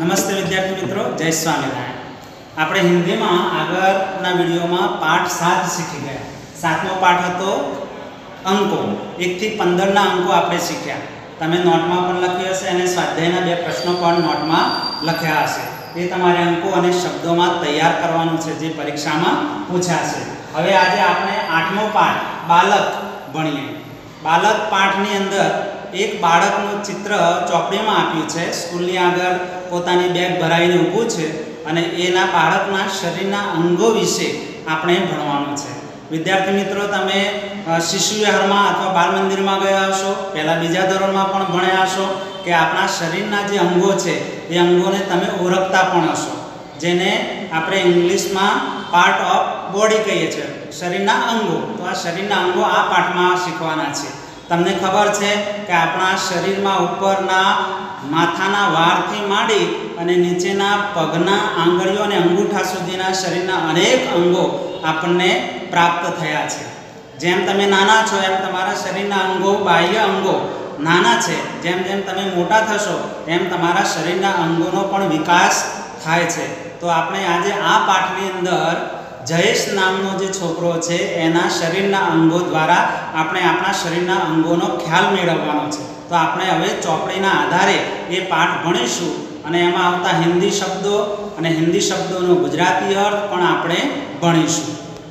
नमस्ते विद्यार्थी मित्रों, जय स्वामिनारायण। આપણે હિન્દીમાં આગળના વિડીયોમાં પાઠ 7 શીખી ગયા। 7મો પાઠ હતો અંકો। 1 થી 15ના અંકો આપણે શીખ્યા। તમે નોટમાં પણ લખ્યું હશે અને સ્વાધ્યાયના બે પ્રશ્નો પણ નોટમાં લખ્યા હશે। એ તમારે અંકો અને શબ્દોમાં તૈયાર કરવાનું છે જે પરીક્ષામાં પૂછાશે। હવે આજે આપણે 8મો પાઠ બાલક ભણીએ। બાલક પાઠની અંદર એક બાળકનું ચિત્ર ચોપડીમાં આપ્યું છે। સ્કૂલની આગળ પોતાની બેગ ભરાઈને ઊભું છે અને એના બાળકના શરીરના અંગો વિશે આપણે ભણવાનું છે। વિદ્યાર્થી મિત્રો, તમે શિશુ વિહારમાં અથવા બાળ મંદિરમાં ગયા હશો, પહેલાં બીજા ધોરણમાં પણ ભણ્યા હશો કે આપણા શરીરના જે અંગો છે એ અંગોને તમે ઓળખતા પણ હશો, જેને આપણે ઇંગ્લિશમાં પાર્ટ ઓફ બોડી કહીએ છીએ, શરીરના અંગો। તો આ શરીરના અંગો આ પાઠમાં શીખવાના છે। તમને ખબર છે કે આપણા શરીરમાં ઉપરના માથાના વાળથી માંડી અને નીચેના પગના આંગળીઓ અને અંગૂઠા સુધીના શરીરના અનેક અંગો આપણને પ્રાપ્ત થયા છે। જેમ તમે નાના છો એમ તમારા શરીરના અંગો, બાહ્ય અંગો નાના છે। જેમ જેમ તમે મોટા થશો એમ તમારા શરીરના અંગોનો પણ વિકાસ થાય છે। તો આપણે આજે આ પાઠની અંદર જયેશ નામનો જે છોકરો છે એના શરીરના અંગો દ્વારા આપણે આપણા શરીરના અંગોનો ખ્યાલ મેળવવાનો છે। તો આપણે હવે ચોપડીના આધારે એ પાઠ ભણીશું અને એમાં આવતા હિન્દી શબ્દો અને હિન્દી શબ્દોનો ગુજરાતી અર્થ પણ આપણે ભણીશું।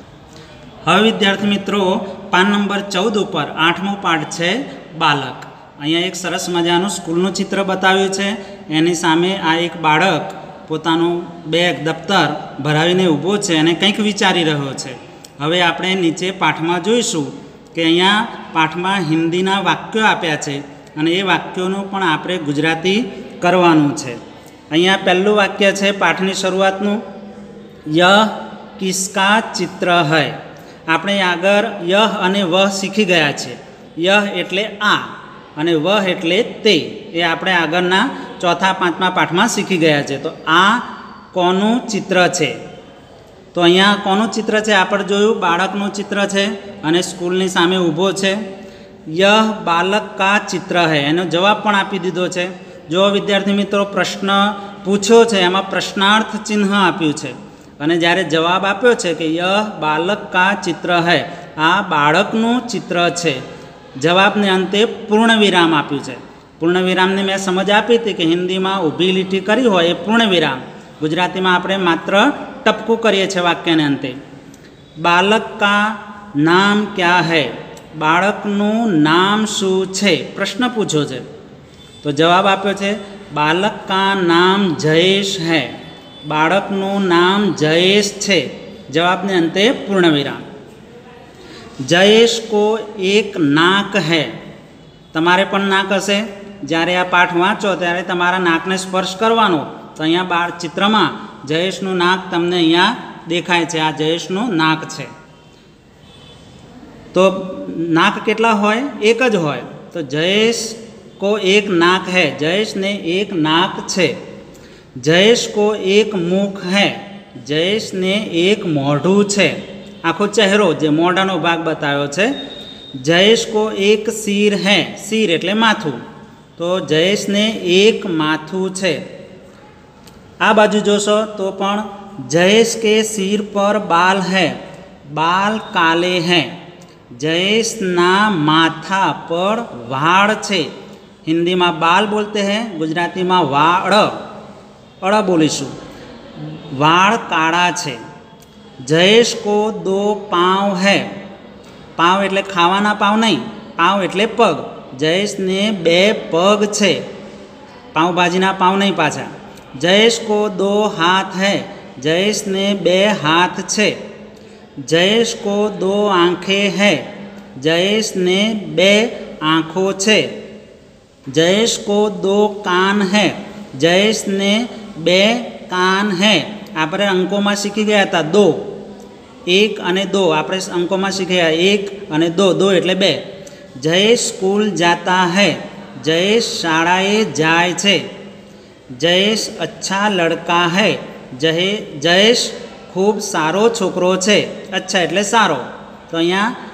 હવે વિદ્યાર્થી મિત્રો, પાન નંબર 14 ઉપર 8મો પાઠ છે બાલક। અહીંયા એક સરસ મજાનું સ્કૂલનું ચિત્ર બતાવ્યું છે। એની સામે આ એક બાળક પોતાનું બેગ, દફતર ભરાવીને ઊભો છે અને કંઈક વિચારી રહ્યો છે। હવે આપણે નીચે પાઠમાં જોઈશું કે અહીંયા પાઠમાં હિન્દીના વાક્યો આપ્યા છે અને એ વાક્યોનું પણ આપણે ગુજરાતી કરવાનું છે। અહીંયા પહેલું વાક્ય છે પાઠની શરૂઆતનું, યહ કિસકા ચિત્ર હૈ। આપણે આગળ યહ અને વહ શીખી ગયા છે। યહ એટલે આ અને વહ એટલે તે, એ આપણે આગળના 4-5મા પાઠમાં શીખી ગયા છે। તો આ કોનું ચિત્ર છે? તો અહીંયા કોનું ચિત્ર છે? આપણે જોયું બાળકનું ચિત્ર છે અને સ્કૂલની સામે ઊભો છે। યહ બાલક કા ચિત્ર હૈ, એનો જવાબ પણ આપી દીધો છે। જો વિદ્યાર્થી મિત્રો, પ્રશ્ન પૂછ્યો છે એમાં પ્રશ્નાર્થ ચિહ્ન આપ્યું છે અને જ્યારે જવાબ આપ્યો છે કે યહ બાલક કા ચિત્ર હૈ, આ બાળકનું ચિત્ર છે, જવાબને અંતે પૂર્ણ વિરામ આપ્યું છે। પૂર્ણ વિરામની મેં સમજ આપી હતી કે હિન્દીમાં ઊભી લીટી કરી હોય એ પૂર્ણ વિરામ, ગુજરાતીમાં આપણે માત્ર ટપકું કરીએ છીએ વાક્યને અંતે। બાલક કા નામ ક્યા હૈ, બાળકનું નામ શું છે, પ્રશ્ન પૂછ્યો છે તો જવાબ આપ્યો છે બાલક કા નામ જયેશ હૈ, બાળકનું નામ જયેશ છે, જવાબને અંતે પૂર્ણ વિરામ। જયેશ કો એક નાક હૈ, તમારે પણ નાક હશે। જ્યારે આ પાઠ વાંચો ત્યારે તમારા નાકને સ્પર્શ કરવાનો। તો અહીંયા ચિત્રમાં જયેશનું નાક તમને અહીંયા દેખાય છે, આ જયેશનું નાક છે। તો નાક કેટલા હોય? એક જ હોય। તો જયેશ કો એક નાક હૈ, જયેશને એક નાક છે। જયેશ કો એક મુખ હૈ, જયેશને એક મોઢું છે, આખો ચહેરો જે મોઢાનો ભાગ બતાવ્યો છે। જયેશ કો એક સિર હૈ, સિર એટલે માથું, તો જયેશને એક માથું છે। આ બાજુ જોશો તો પણ જયેશ કે સિર પર બાલ હૈ, બાલ કાલે હૈ, જયેશના માથા પર વાળ છે। હિન્દીમાં બાલ બોલતે હૈ, ગુજરાતીમાં વાળ, અળ બોલીશું, વાળ કાળા છે। જયેશ કો દો પાँव હૈ, પાँव એટલે ખાવાના પાँव નહીં, પાँव એટલે પગ, જયેશને 2 પગ છે, પાઉંભાજીના પાँव નહીં પાછા। જયેશ કો દો હાથ હૈ, જયેશને 2 હાથ છે। જયેશ કો દો આંखें હૈ, જયેશને 2 આંખો છે। જયેશ કો દો કાન હૈ, જયેશને 2 કાન હૈ। આપણે અંકોમાં શીખી ગયા હતા 2, 1 અને 2, આપણે અંકોમાં શીખી ગયા 1 અને 2, 2 એટલે 2। જયેશ સ્કૂલ જાતા હૈ, જયેશ શાળાએ જાય છે। જયેશ અચ્છા લડકા હૈ, જયેશ ખૂબ સારો છોકરો છે। અચ્છા એટલે સારો, તો અહીંયા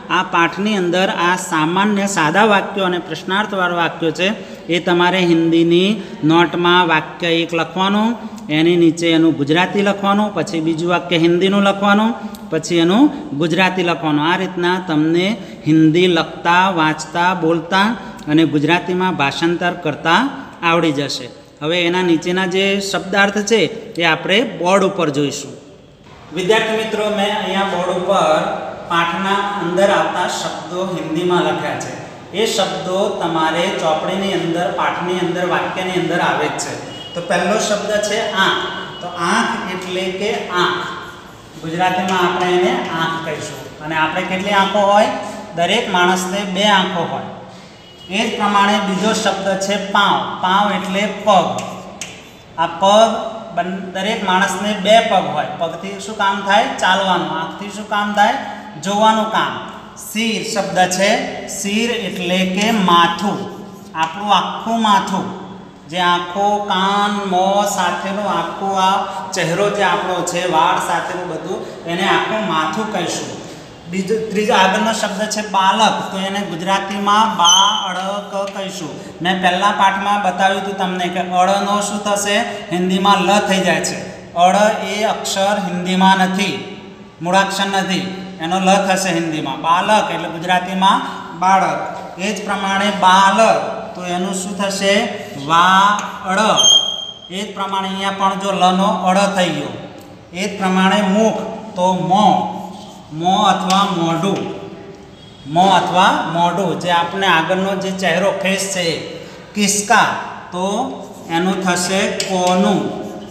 આ પાઠની અંદર આ સામાન્ય સાદા વાક્યો અને પ્રશ્નાર્થવાળા વાક્યો છે એ તમારે હિન્દીની નોટમાં વાક્ય એક લખવાનું, એની નીચે એનું ગુજરાતી લખવાનું, પછી બીજું વાક્ય હિન્દીનું લખવાનું, પછી એનું ગુજરાતી લખવાનું. આ રીતના તમને હિન્દી લખતા, વાંચતા, બોલતા અને ગુજરાતીમાં ભાષાંતર કરતાં આવડી જશે. હવે એના નીચેના જે શબ્દાર્થ છે એ આપણે બોર્ડ ઉપર જોઈશું. વિદ્યાર્થી મિત્રો, મેં અહીંયા બોર્ડ ઉપર પાઠના અંદર આવતા શબ્દો હિન્દીમાં લખ્યા છે. એ શબ્દો તમારે ચોપડીની અંદર, પાઠની અંદર, વાક્યની અંદર આવે જ છે. તો પહેલો શબ્દ છે આંખ. તો આંખ એટલે કે આંખ, ગુજરાતીમાં આપણે એને આંખ કહીશું. અને આપણે કેટલી આંખો હોય? દરેક માણસને 2 આંખો હોય. એ જ પ્રમાણે બીજો શબ્દ છે પાંવ. પાંવ એટલે પગ. આ પગ, દરેક માણસને 2 પગ હોય. પગથી શું કામ થાય? ચાલવાનું. આંખથી શું કામ થાય? જોવાનું કામ. શિર શબ્દ છે. શિર એટલે કે માથું, આપણું આખું માથું, જે આંખો, કાન, મોં સાથેનો આખો આ ચહેરો જે આપણો છે, વાળ સાથેનું બધું, એને આખું માથું કહીશું. ત્રીજો આગળનો શબ્દ છે બાલક. તો એને ગુજરાતીમાં બાળક કહીશું. મેં પહેલા પાઠમાં બતાવ્યું હતું તમને કે અળનો શું થશે? હિન્દીમાં લ થઈ જાય છે. અળ એ અક્ષર હિન્દીમાં નથી, મૂળાક્ષર નથી, એનો લ થશે હિન્દીમાં. બાલક એટલે ગુજરાતીમાં બાળક. એ જ પ્રમાણે બાલ, તો એનું શું થશે? વાળ. એ જ પ્રમાણે અહીંયા પણ જો લનો અળ થઈ ગયો. એ જ પ્રમાણે મુખ, તો મોં. મોં અથવા મોઢું. મોં અથવા મોઢું, જે આપણે આગળનો જે ચહેરો, ફેસ છે. કિસકા, તો એનું થશે કોનું.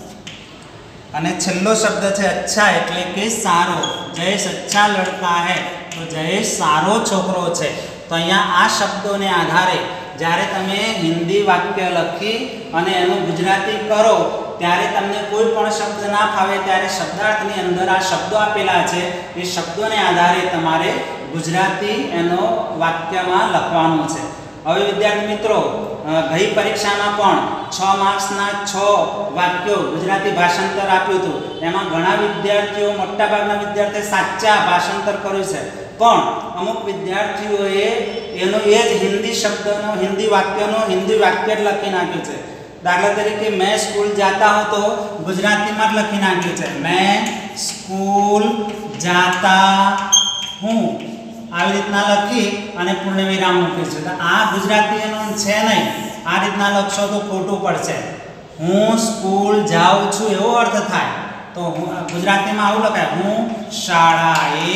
અને છેલ્લો શબ્દ છે અચ્છા, એટલે કે સારો. જયેશ અચ્છા લડકા હૈ, તો જયેશ સારો છોકરો છે. તો અહીંયા આ શબ્દોને આધારે જ્યારે તમે હિન્દી વાક્ય લખી અને એનું ગુજરાતી કરો, ત્યારે તમને કોઈ પણ શબ્દ ના ફાવે ત્યારે શબ્દાર્થની અંદર આ શબ્દો આપેલા છે, એ શબ્દોને આધારે તમારે ગુજરાતી એનો વાક્યમાં લખવાનું છે. હવે વિદ્યાર્થી મિત્રો, ગઈ પરીક્ષામાં પણ 6 માર્ક્સના 6 વાક્યો ગુજરાતી ભાષાંતર આપ્યું હતું. એમાં ઘણા વિદ્યાર્થીઓ, મોટાભાગના વિદ્યાર્થીઓ સાચા ભાષાંતર કર્યું છે, પણ અમુક વિદ્યાર્થીઓએ એનો એ જ હિન્દી શબ્દનો, હિન્દી વાક્યનો હિન્દી વાક્ય જ લખી નાખ્યું છે. દાખલા તરીકે મેં સ્કૂલ જાતા હું, તો ગુજરાતીમાં જ લખી નાખ્યું છે, મેં સ્કૂલ જાતા હું. આવી રીતના લખી અને પૂર્ણ વિરામ મૂક્યું છે. તો આ ગુજરાતી એનું છે નહીં. આ રીતના લખશો તો ખોટું પડશે. હું સ્કૂલ જાઉં છું એવો અર્થ થાય. તો ગુજરાતીમાં આવું લખાય, હું શાળાએ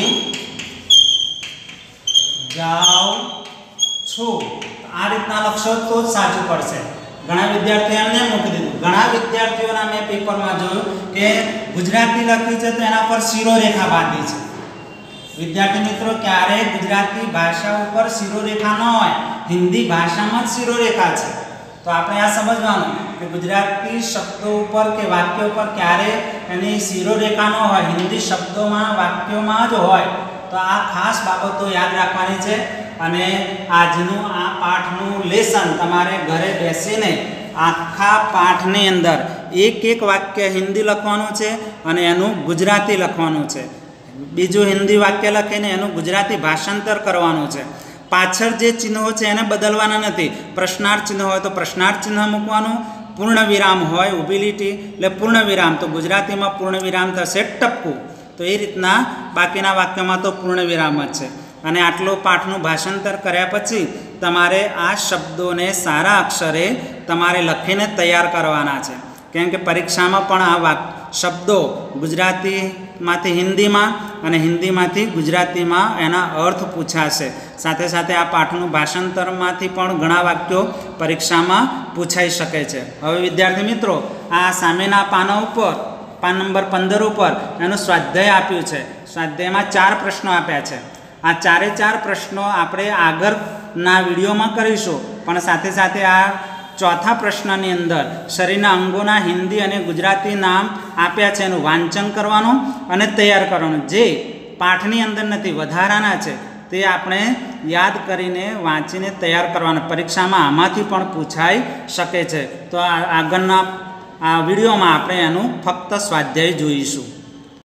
જાઉં છું. આ રીતના લખશો તો જ સાચું પડશે. ઘણા વિદ્યાર્થીઓ એમને મૂકી દીધું. ઘણા વિદ્યાર્થીઓના મેં પેપરમાં જોયું કે ગુજરાતી લખ્યું છે તો એના પર શિરોરેખા બાંધી છે. વિદ્યાર્થી મિત્રો, ક્યારેય ગુજરાતી ભાષા ઉપર શિરોરેખા ન હોય, હિન્દી ભાષામાં જ શિરોરેખા છે. તો આપણે આ સમજવાનું કે ગુજરાતી શબ્દો ઉપર કે વાક્ય ઉપર ક્યારેય એની શિરોરેખા ન હોય, હિન્દી શબ્દોમાં, વાક્યોમાં જ હોય. તો આ ખાસ બાબતો યાદ રાખવાની છે. અને આજનું આ પાઠનું લેસન તમારે ઘરે બેસીને આખા પાઠની અંદર એક વાક્ય હિન્દી લખવાનું છે અને એનું ગુજરાતી લખવાનું છે. બીજું હિન્દી વાક્ય લખીને એનું ગુજરાતી ભાષાંતર કરવાનું છે. પાછળ જે ચિહ્નો છે એને બદલવાના નથી. પ્રશ્નાર્થ ચિહ્ન હોય તો પ્રશ્નાર્થ ચિહ્ન મૂકવાનું, પૂર્ણ વિરામ હોય, ઊભી લીટી એટલે પૂર્ણ વિરામ, તો ગુજરાતીમાં પૂર્ણ વિરામ થશે ટપકું. તો એ રીતના બાકીના વાક્યમાં તો પૂર્ણ વિરામ જ છે. અને આટલું પાઠનું ભાષાંતર કર્યા પછી તમારે આ શબ્દોને સારા અક્ષરે તમારે લખીને તૈયાર કરવાના છે. કેમ કે પરીક્ષામાં પણ આ શબ્દો ગુજરાતીમાંથી હિન્દીમાં અને હિન્દીમાંથી ગુજરાતીમાં એના અર્થ પૂછાશે. સાથે સાથે આ પાઠનું ભાષાંતરમાંથી પણ ઘણા વાક્યો પરીક્ષામાં પૂછાઈ શકે છે. હવે વિદ્યાર્થી મિત્રો, આ સામેના પાના ઉપર, પાન નંબર 15 ઉપર એનું સ્વાધ્યાય આપ્યું છે. સ્વાધ્યાયમાં 4 પ્રશ્નો આપ્યા છે. આ 4 પ્રશ્નો આપણે આગળના વિડીયોમાં કરીશું, પણ સાથે સાથે આ ચોથા પ્રશ્નની અંદર શરીરના અંગોના હિન્દી અને ગુજરાતી નામ આપ્યા છે, એનું વાંચન કરવાનું અને તૈયાર કરવાનું. જે પાઠની અંદર નથી, વધારાના છે, તે આપણે યાદ કરીને વાંચીને તૈયાર કરવાના. પરીક્ષામાં આમાંથી પણ પૂછાઈ શકે છે. તો આગળના આ વિડીયોમાં આપણે એનું ફક્ત સ્વાધ્યાય જોઈશું.